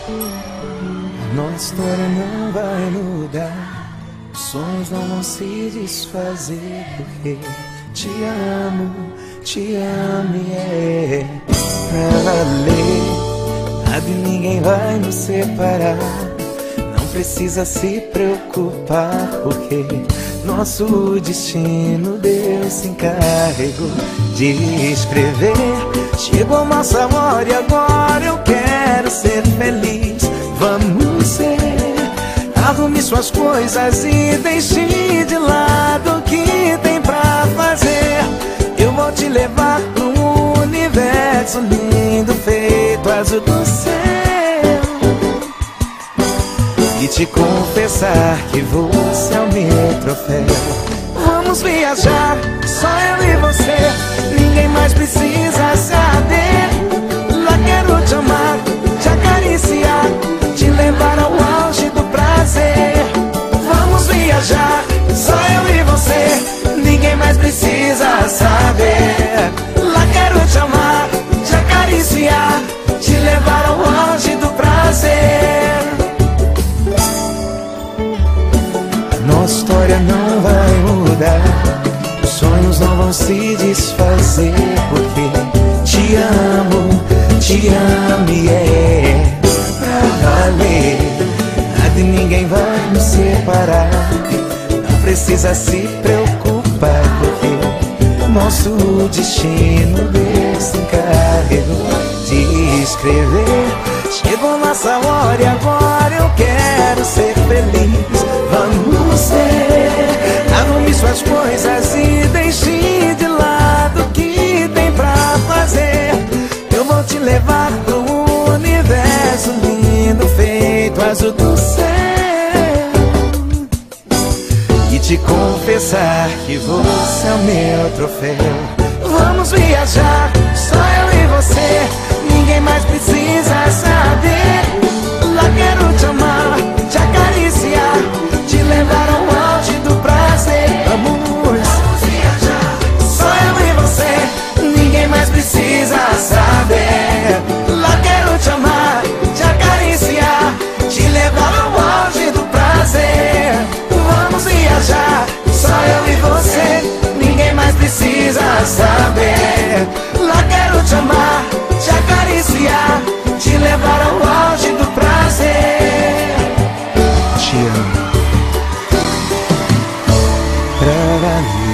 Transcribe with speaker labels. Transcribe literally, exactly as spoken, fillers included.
Speaker 1: Nossa história não vai mudar, os sonhos não vão se desfazer, porque te amo, te amo e é pra valer. Nada e ninguém vai nos separar, não precisa se preocupar, porque nosso destino Deus se encarregou de escrever. Chegou nossa hora e agora eu quero ser feliz. Vamos ser, arrume suas coisas e deixe de lado o que tem pra fazer. Eu vou te levar pra um universo lindo feito azul do céu, e te confessar que você é o meu troféu. Vamos viajar, só eu e você, ninguém mais precisa saber. Lá quero te amar, te acariciar, te levar ao auge do prazer. Vamos viajar, só eu e você, ninguém mais precisa saber. Lá quero te amar, te acariciar, te levar ao auge do prazer. Nossa história não vai mudar, os sonhos não vão se desfazer, porque te amo, te amo e é pra valer. Nada e ninguém vai nos separar, não precisa se preocupar, porque nosso destino Deus se encarregou de escrever. Chegou nossa hora e agora eu quero ser feliz. Vamos ser, arrume suas coisas e deixe de lado o que tem pra fazer. Eu vou te levar pro universo lindo feito azul do céu, e te confessar que você é o meu troféu. Vamos viajar, só eu e você, ninguém mais precisa saber. Lá quero te amar, te acariciar, te levar ao auge do prazer. Vamos viajar, só eu e você, ninguém mais precisa saber. Lá quero te amar, te acariciar, te levar ao auge do prazer. Vamos viajar, só eu e você, ninguém mais precisa saber. Lá quero te amar, te acariciar, te levar ao auge do prazer. Te amo pra valer.